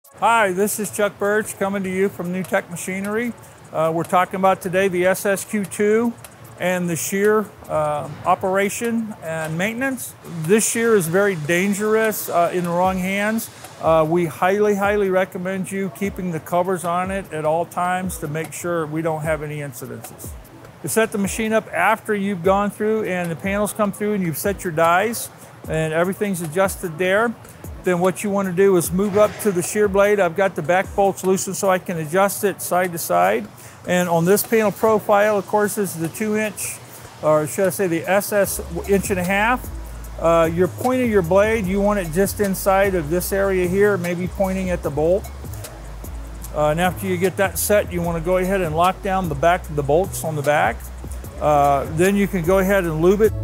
Hi, this is Chuck Burch coming to you from New Tech Machinery. We're talking about today the SSQ II and the shear operation and maintenance. This shear is very dangerous in the wrong hands. We highly recommend you keeping the covers on it at all times to make sure we don't have any incidences. To set the machine up after you've gone through and the panels come through and you've set your dies and everything's adjusted there, then what you want to do is move up to the shear blade. I've got the back bolts loosened so I can adjust it side to side. And on this panel profile, of course, this is the 2-inch, or should I say the SS 1.5 inch. Your point of your blade, you want it just inside of this area here, maybe pointing at the bolt. And after you get that set, you want to go ahead and lock down the back of the bolts on the back. Then you can go ahead and lube it.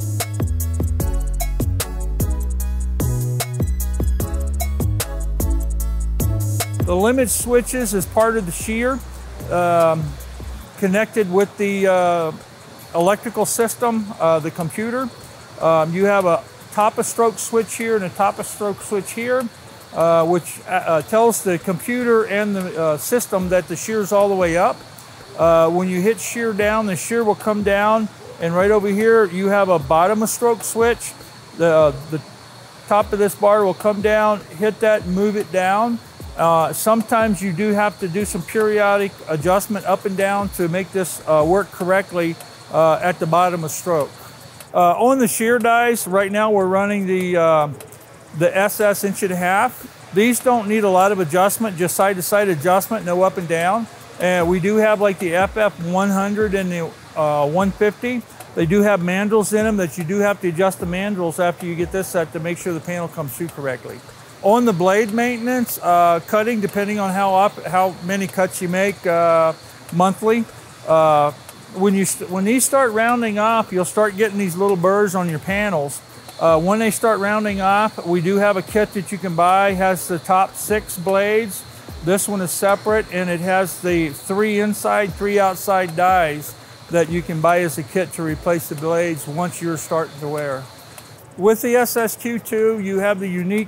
The limit switches is part of the shear, connected with the electrical system, the computer. You have a top of stroke switch here and a top of stroke switch here, which tells the computer and the system that the shear is all the way up. When you hit shear down, the shear will come down, and right over here you have a bottom of stroke switch. The top of this bar will come down, hit that, and move it down. Sometimes you do have to do some periodic adjustment up and down to make this work correctly at the bottom of stroke. On the shear dies, right now we're running the SS 1.5 inch. These don't need a lot of adjustment, just side to side adjustment, no up and down. And we do have like the FF 100 and the 150. They do have mandrels in them that you do have to adjust the mandrels after you get this set to make sure the panel comes through correctly. On the blade maintenance, cutting, depending on how many cuts you make monthly, when these start rounding off, you'll start getting these little burrs on your panels. When they start rounding off, we do have a kit that you can buy. It has the top 6 blades. This one is separate, and it has the 3 inside, 3 outside dies that you can buy as a kit to replace the blades once you're starting to wear. With the SSQ II, you have the unique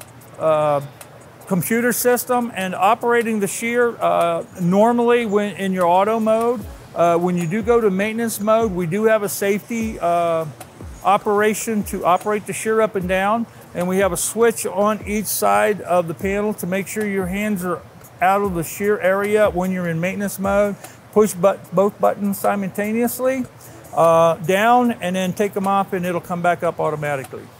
computer system, and operating the shear normally when in your auto mode. When you do go to maintenance mode, we do have a safety operation to operate the shear up and down, and we have a switch on each side of the panel to make sure your hands are out of the shear area when you're in maintenance mode. Push both buttons simultaneously down and then take them off and it'll come back up automatically.